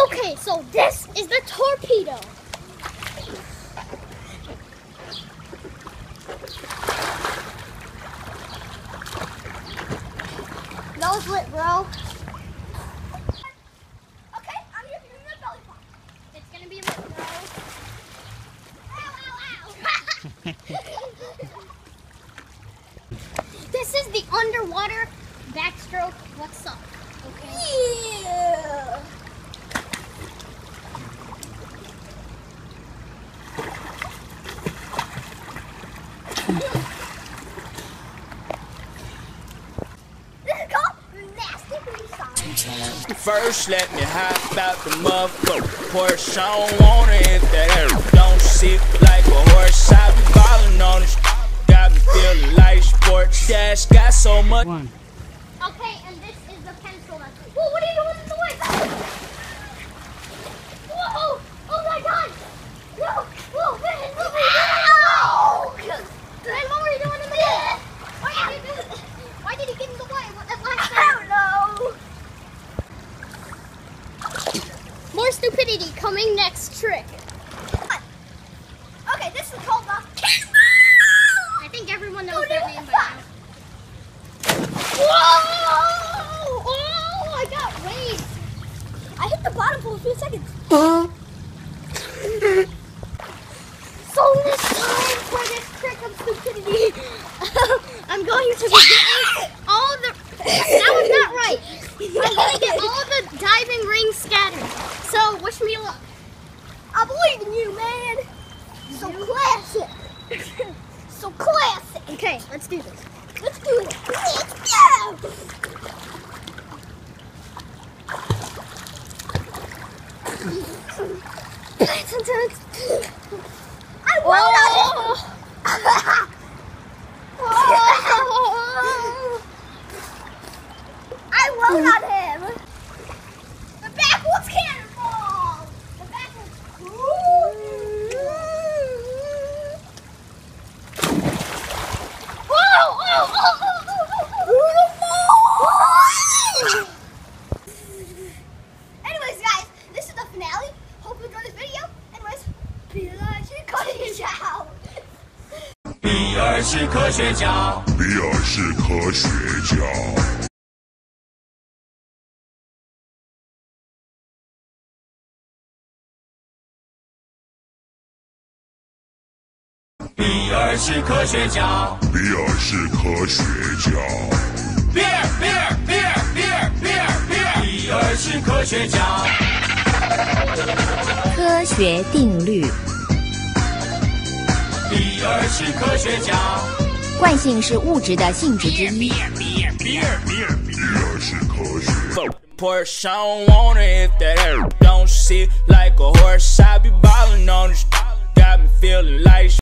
Okay, so this is the torpedo. That was lit, bro. Okay, I'm gonna give you the belly pop. It's gonna be lit, bro. Ow, ow, ow. This is the underwater backstroke. What's up? Okay. Yeah. First, let me hop out the motherfucker Porsche. I don't wanna hit that air. Don't sit like a horse. I be ballin' on this. Got me feeling like sports. Dash got so much. Okay, and this is the pencil. Whoa, what are you doing in the way? Whoa! Oh my God! No! Whoa, man! Ow! Man, what were you doing in the way? Why did he get in the way? I don't know. More stupidity coming next trick. Okay, this is called the cannonball. I think everyone knows that name by now. Whoa! Oh, I got waves. I hit the bottom for a few seconds. So this time for this trick of stupidity, I'm going to be getting all the. That was not right. I'm gonna get all the diving rings scattered. So wish me luck. I believe in you, man. So classic. So classic. Okay, let's do this. Let's do it. Let's go. I won't on it. I won't on him. The backwards cannonball. The backwards. Anyways, guys, this is the finale. Hope you enjoyed this video. Anyways, be like you cut it out. 比尔是科学家。 比尔是科学家。 比尔是科学家。 比尔是科学家。 比尔是科学家。 科学定律。 比尔是科学家。 惯性是物质的性质之一。 比尔是科学。 Porsche, I don't wanna hit that air. Don't sit like a horse. I be ballin' on this. Got me feeling like